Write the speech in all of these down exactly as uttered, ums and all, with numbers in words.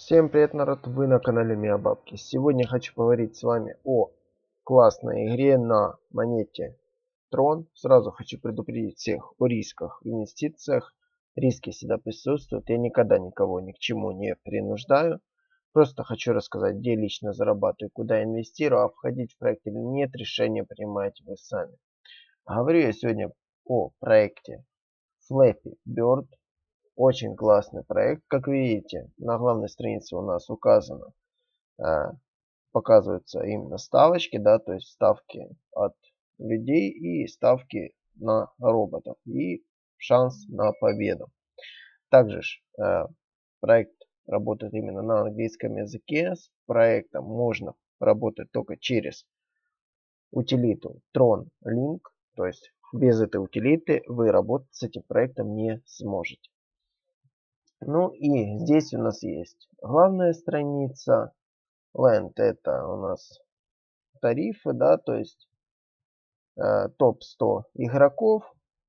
Всем привет, народ! Вы на канале Миабабки. Сегодня хочу поговорить с вами о классной игре на монете Трон. Сразу хочу предупредить всех о рисках в инвестициях. Риски всегда присутствуют. Я никогда никого ни к чему не принуждаю. Просто хочу рассказать, где лично зарабатываю, куда инвестирую, а входить в проект или нет, решение принимаете вы сами. Говорю я сегодня о проекте Flappy Bird. Очень классный проект. Как видите, на главной странице у нас указано, э, показываются именно ставочки, да, то есть ставки от людей и ставки на роботов и шанс на победу. Также э, проект работает именно на английском языке. С проектом можно работать только через утилиту Tron Link, то есть без этой утилиты вы работать с этим проектом не сможете. Ну и здесь у нас есть главная страница. Land это у нас тарифы, да, то есть э, топ сто игроков.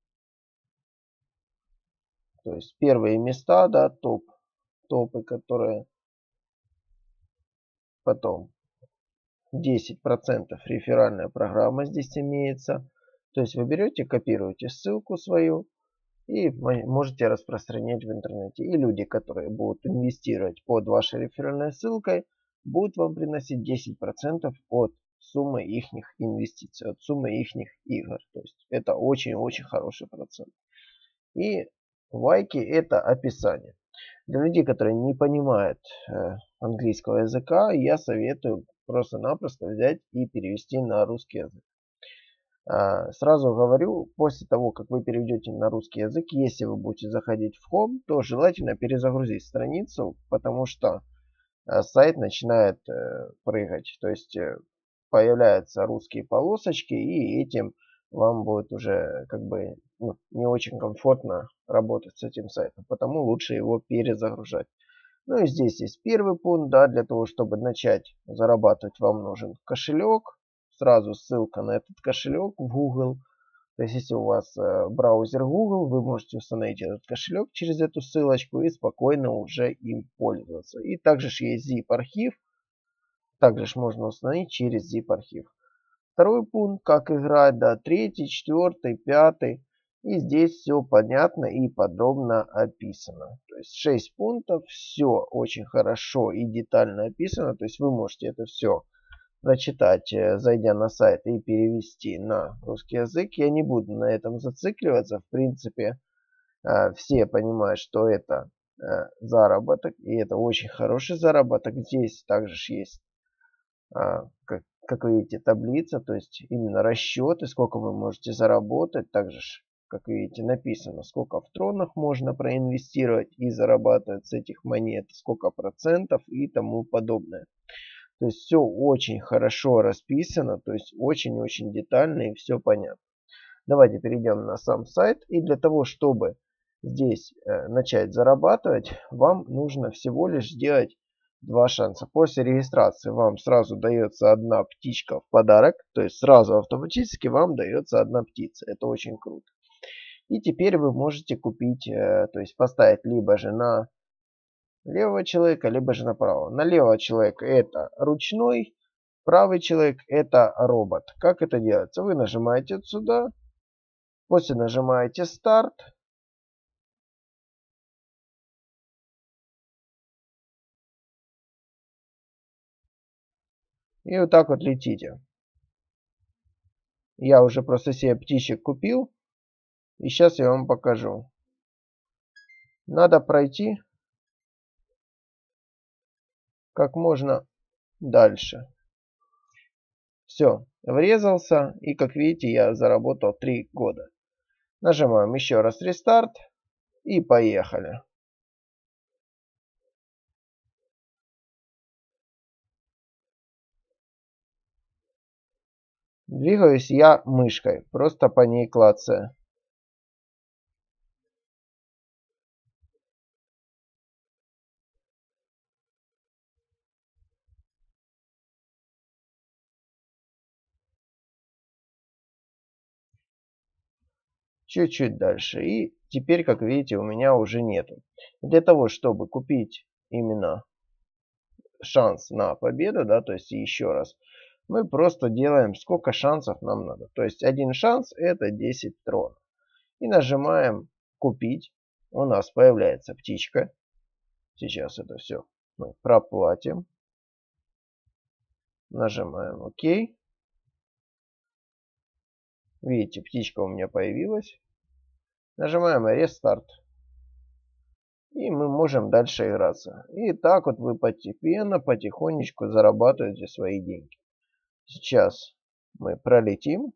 То есть первые места, да, топ, топы, которые потом десять процентов реферальная программа здесь имеется. То есть вы берете, копируете ссылку свою и можете распространять в интернете. И люди, которые будут инвестировать под вашей реферальной ссылкой, будут вам приносить десять процентов от суммы их инвестиций, от суммы их игр. То есть это очень-очень хороший процент. И лайки это описание. Для людей, которые не понимают э, английского языка, я советую просто-напросто взять и перевести на русский язык. Сразу говорю, после того, как вы переведете на русский язык, если вы будете заходить в Home, то желательно перезагрузить страницу, потому что сайт начинает прыгать. То есть появляются русские полосочки, и этим вам будет уже как бы ну, не очень комфортно работать с этим сайтом. Потому лучше его перезагружать. Ну и здесь есть первый пункт, да, для того, чтобы начать зарабатывать, вам нужен кошелек. Сразу ссылка на этот кошелек в Google. То есть, если у вас э, браузер Google, вы можете установить этот кошелек через эту ссылочку и спокойно уже им пользоваться. И также есть zip архив. Также можно установить через zip архив. Второй пункт, как играть, да, третий, четвертый, пятый. И здесь все понятно и подробно описано. То есть шесть пунктов, все очень хорошо и детально описано. То есть вы можете это все прочитать, зайдя на сайт и перевести на русский язык. Я не буду на этом зацикливаться. В принципе, все понимают, что это заработок. И это очень хороший заработок. Здесь также есть, как, как видите, таблица. То есть именно расчеты, сколько вы можете заработать. Также, как видите, написано, сколько в тронах можно проинвестировать и зарабатывать с этих монет, сколько процентов и тому подобное. То есть все очень хорошо расписано, то есть очень-очень детально и все понятно. Давайте перейдем на сам сайт. И для того, чтобы здесь э, начать зарабатывать, вам нужно всего лишь сделать два шанса. После регистрации вам сразу дается одна птичка в подарок. То есть сразу автоматически вам дается одна птица. Это очень круто. И теперь вы можете купить, э, то есть поставить либо же на левого человека, либо же на правого. На левого человека это ручной, правый человек это робот. Как это делается? Вы нажимаете вот сюда, после нажимаете старт. И вот так вот летите. Я уже просто себе птичек купил. И сейчас я вам покажу. Надо пройти как можно дальше. Все, врезался. И как видите, я заработал три года. Нажимаем еще раз рестарт. И поехали. Двигаюсь я мышкой, просто по ней клацая. Чуть-чуть дальше. И теперь, как видите, у меня уже нету. Для того, чтобы купить именно шанс на победу, да, то есть еще раз, мы просто делаем, сколько шансов нам надо. То есть один шанс это десять трон. И нажимаем купить. У нас появляется птичка. Сейчас это все мы проплатим. Нажимаем ОК. Видите, птичка у меня появилась. Нажимаем рестарт. И мы можем дальше играться. И так вот вы постепенно, потихонечку зарабатываете свои деньги. Сейчас мы пролетим.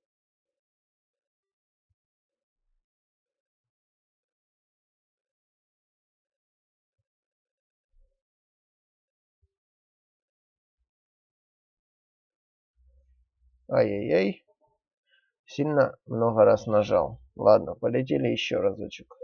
Ай-яй-яй. Сильно много раз нажал. Ладно, полетели еще разочек.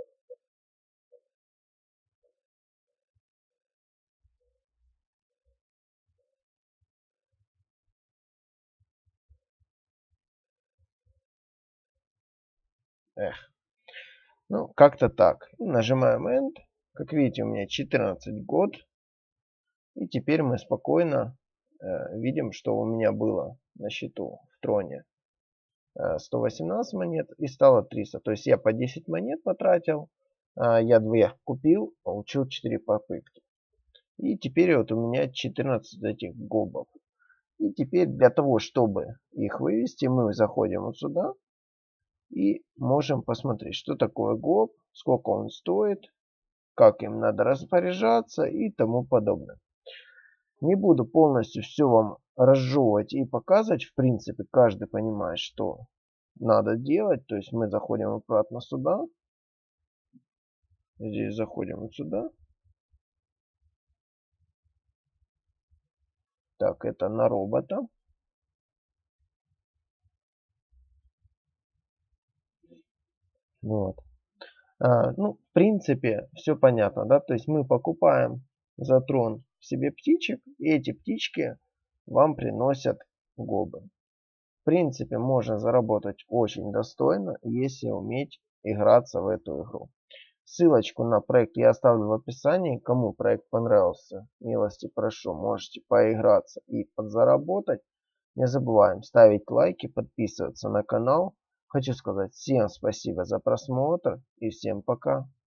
Эх. Ну, как-то так. Нажимаем End. Как видите, у меня четырнадцать год. И теперь мы спокойно э, видим, что у меня было на счету в троне э, сто восемнадцать монет и стало триста. То есть я по десять монет потратил. Э, я две купил, получил четыре попытки. И теперь вот у меня четырнадцать этих гобов. И теперь для того, чтобы их вывести, мы заходим вот сюда. И можем посмотреть, что такое гоб, сколько он стоит, как им надо распоряжаться и тому подобное. Не буду полностью все вам разжевывать и показывать. В принципе, каждый понимает, что надо делать. То есть мы заходим обратно сюда. Здесь заходим вот сюда. Так, это на робота. Вот. А, ну, в принципе, все понятно, да? То есть мы покупаем за трон себе птичек, и эти птички вам приносят гобы. В принципе, можно заработать очень достойно, если уметь играться в эту игру. Ссылочку на проект я оставлю в описании. Кому проект понравился, милости прошу, можете поиграться и подзаработать. Не забываем ставить лайки, подписываться на канал. Хочу сказать всем спасибо за просмотр и всем пока.